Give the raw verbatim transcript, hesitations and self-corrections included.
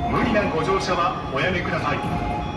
無理なご乗車はおやめください。